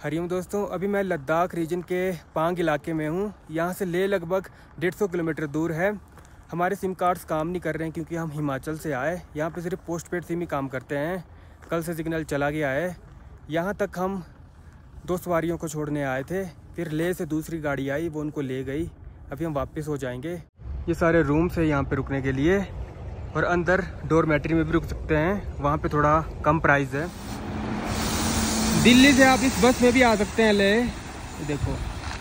हरिओम दोस्तों, अभी मैं लद्दाख रीजन के पांग इलाके में हूँ। यहाँ से लेह लगभग 150 किलोमीटर दूर है। हमारे सिम कार्ड्स काम नहीं कर रहे हैं क्योंकि हम हिमाचल से आए। यहाँ पे सिर्फ पोस्ट पेड सिम ही काम करते हैं। कल से सिग्नल चला गया है। यहाँ तक हम 2 सवारियों को छोड़ने आए थे, फिर लेह से दूसरी गाड़ी आई, वो उनको ले गई। अभी हम वापस हो जाएंगे। ये सारे रूम्स है यहाँ पे रुकने के लिए, और अंदर डोरमेट्री में भी रुक सकते हैं। वहाँ पे थोड़ा कम प्राइस है। दिल्ली से आप इस बस में भी आ सकते हैं। ले देखो,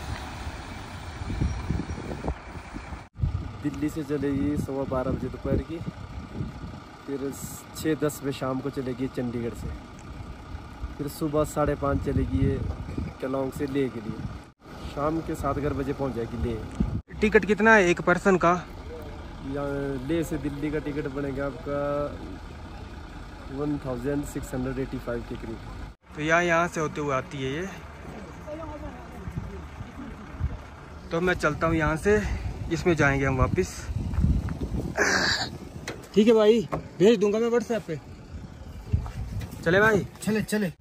दिल्ली से चलेगी 12:15 बजे दोपहर की, फिर 6-10 बजे शाम को चलेगी चंडीगढ़ से, फिर सुबह 5:30 चलेगी ये केलोंग से लेह के लिए, शाम के 7-8 बजे पहुंच जाएगी लेह। टिकट कितना है एक पर्सन का? यहाँ लेह से दिल्ली का टिकट बनेगा आपका 1685 के करीब। तो यहाँ से होते हुए आती है ये। तो मैं चलता हूँ यहाँ से, इसमें जाएंगे हम वापस। ठीक है भाई, भेज दूंगा मैं व्हाट्सएप पे। चले भाई, चले चले।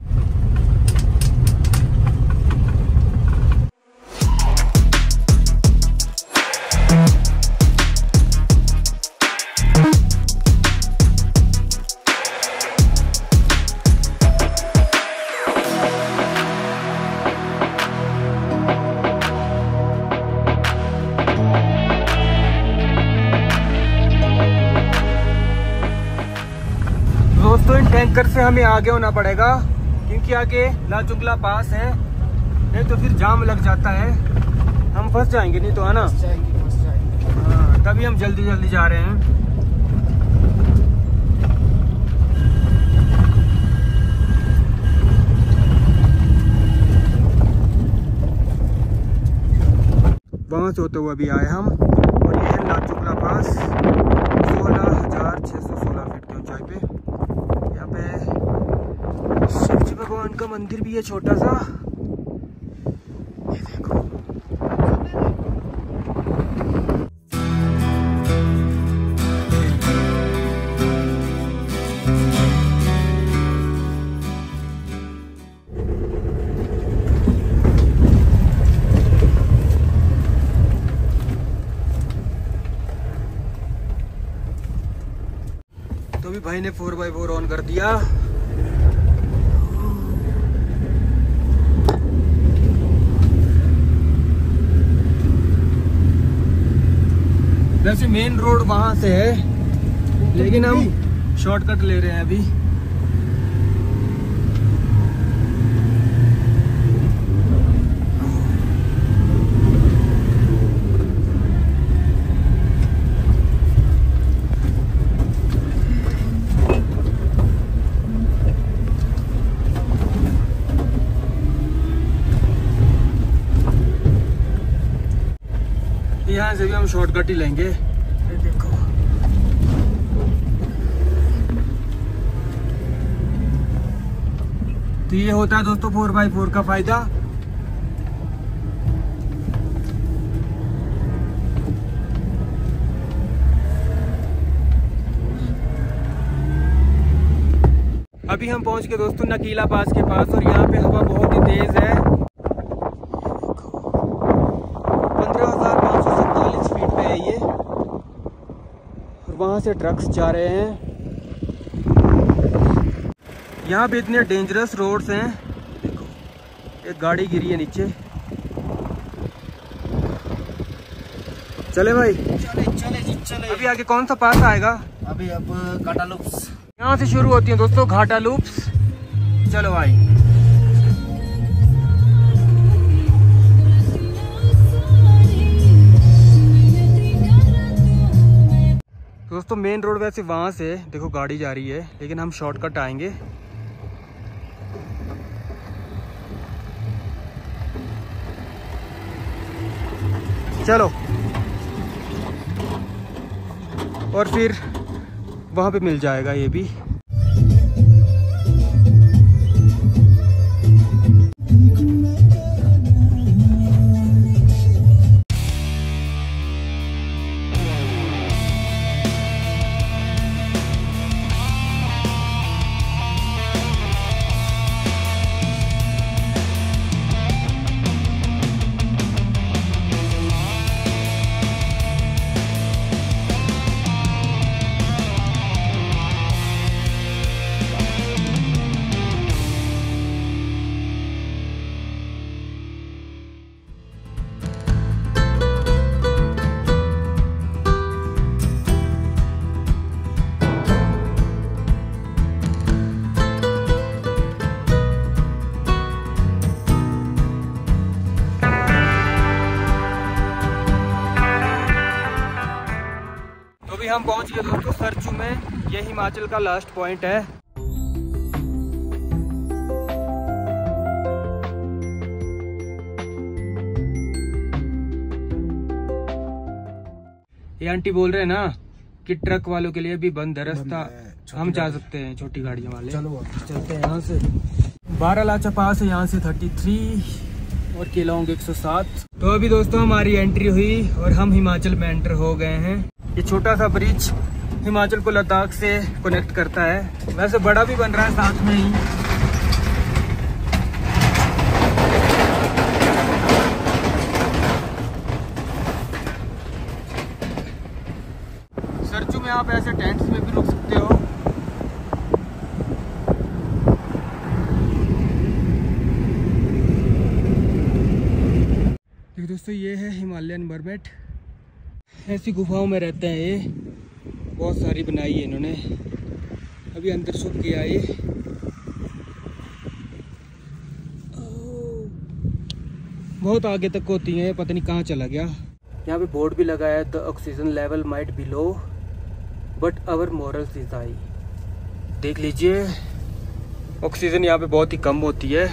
दोस्तों, इन टैंकर से हमें आगे होना पड़ेगा क्योंकि आगे लाचुंगला पास है, नहीं तो फिर जाम लग जाता है। हम फंस जाएंगे, नहीं तो है ना। हाँ, तभी हम जल्दी जल्दी जा रहे हैं। वहां से होते हुए अभी आए हम, और ये है लाचुंगला पास। 16,616 फीट की ऊंचाई पे यहाँ पे शिव जी भगवान का मंदिर भी है, छोटा सा। ये देखो, तो भी भाई ने 4x4 ऑन कर दिया। वैसे मेन रोड वहां से है, लेकिन हम शॉर्टकट ले रहे हैं अभी। यहाँ से भी हम शॉर्टकट ही लेंगे। ये देखो, तो ये होता है दोस्तों 4x4 का फायदा। अभी हम पहुंच गए दोस्तों नकीला पास के पास, और यहाँ पे हवा बहुत ही तेज है। 15,547 फीट पे है ये, और वहां से ट्रक्स जा रहे हैं। यहाँ पे इतने डेंजरस रोड्स हैं। देखो, एक गाड़ी गिरी है नीचे। चले भाई, चले चले जी चले। अभी आगे कौन सा पास आएगा? अभी अब घाटा लूप्स यहाँ से शुरू होती है दोस्तों, घाटा लूप्स। चलो भाई, दोस्तों मेन रोड वैसे वहां से देखो गाड़ी जा रही है, लेकिन हम शॉर्टकट आएंगे। चलो, और फिर वहां पे मिल जाएगा ये भी। हम पहुंच गए दोस्तों सरचू में। ये हिमाचल का लास्ट पॉइंट है। ये आंटी बोल रहे हैं ना कि ट्रक वालों के लिए भी बंद है रास्ता, हम जा सकते हैं छोटी गाड़ियों वाले। चलो चलते हैं यहाँ से। बारालाचा पास है यहाँ से 33 और केलांग 107। तो अभी दोस्तों हमारी एंट्री हुई और हम हिमाचल में एंटर हो गए हैं। ये छोटा सा ब्रिज हिमाचल को लद्दाख से कनेक्ट करता है। वैसे बड़ा भी बन रहा है साथ में ही। सरचू में आप ऐसे टेंट्स में भी रुक सकते हो। देखिए दोस्तों ये है हिमालयन मरमेट। ऐसी गुफाओं में रहते हैं ये, बहुत सारी बनाई है इन्होंने। अभी अंदर छुप गया ये। बहुत आगे तक होती है, पता नहीं कहाँ चला गया। यहाँ पे बोर्ड भी लगा है, the oxygen level might be low but our morals is high. देख लीजिए ऑक्सीजन यहाँ पे बहुत ही कम होती है।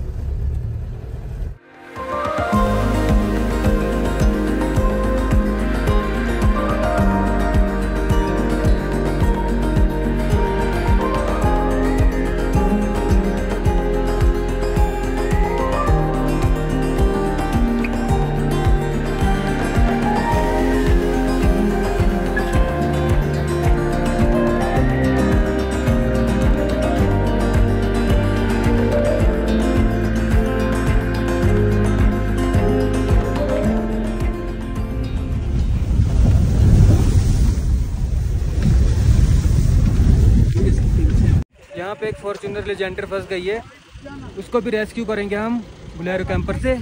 यहाँ पे एक फॉर्च्यूनर लेजेंडर फंस गई है, उसको भी रेस्क्यू करेंगे हम बोलेरो कैंपर से।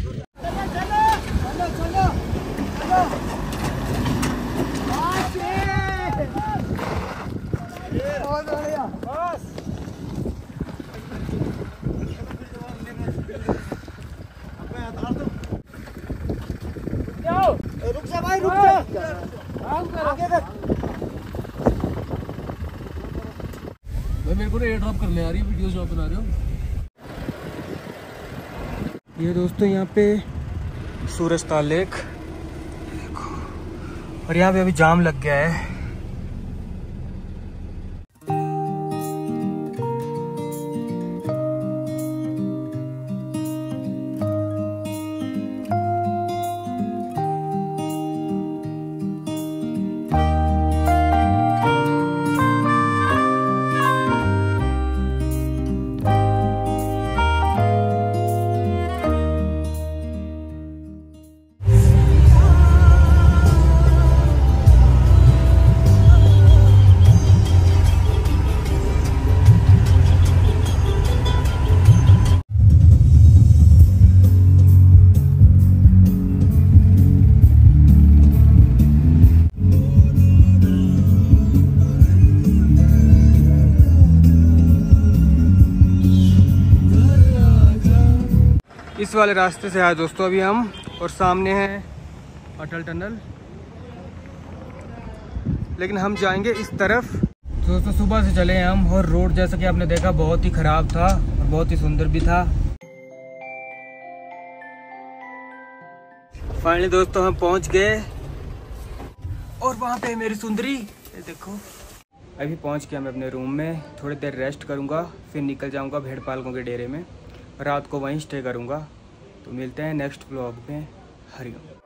रुक जा भाई, रुक जा। मेरे को एयर ड्रॉप कर ले यार, ये वीडियोस जो आप बना रहे हो। ये दोस्तों यहाँ पे सूरजताल लेक और यहाँ पे अभी जाम लग गया है। इस वाले रास्ते से आए दोस्तों अभी हम, और सामने है अटल टनल, लेकिन हम जाएंगे इस तरफ। दोस्तों सुबह से चले हम और रोड जैसा कि आपने देखा बहुत ही खराब था और बहुत ही सुंदर भी था। फाइनली दोस्तों हम पहुंच गए और वहां पे मेरी सुंदरी, ये देखो। अभी पहुंच गया मैं अपने रूम में, थोड़ी देर रेस्ट करूंगा, फिर निकल जाऊंगा भेड़ पालकों के डेरे में, रात को वहीं स्टे करूंगा। तो मिलते हैं नेक्स्ट ब्लॉग में। हरिओम।